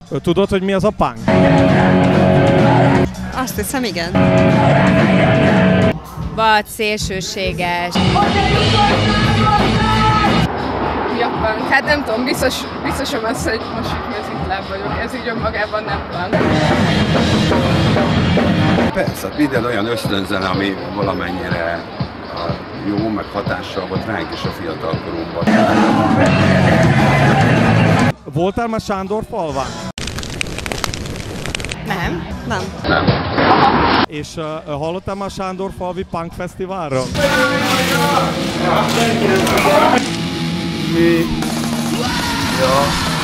Tudod, hogy mi az a punk? Azt hiszem, igen. Vagy szélsőséges. Japán. Hát nem tudom, biztosan az, hogy most mezitláb vagyok, ez így önmagában nem van. Persze, minden olyan ösztönzene, ami valamennyire jó, meg hatással volt ránk is a fiatalkorunkban. Voltál már Sándorfalván? Nem. Nem. Nem. És hallottál már a Sándorfalvi Punk Fesztiválról? Mi? Ja.